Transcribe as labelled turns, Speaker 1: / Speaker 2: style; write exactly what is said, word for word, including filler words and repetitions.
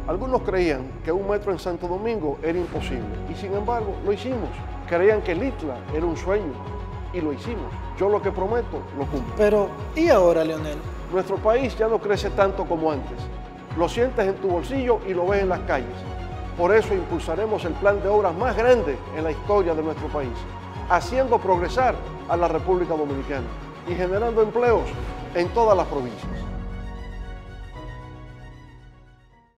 Speaker 1: Algunos creían que un metro en Santo Domingo era imposible y sin embargo lo hicimos. Creían que el Itla era un sueño y lo hicimos. Yo lo que prometo, lo cumplo.
Speaker 2: Pero, ¿y ahora, Leonel?
Speaker 1: Nuestro país ya no crece tanto como antes. Lo sientes en tu bolsillo y lo ves en las calles. Por eso impulsaremos el plan de obras más grande en la historia de nuestro país, haciendo progresar a la República Dominicana y generando empleos en todas las provincias.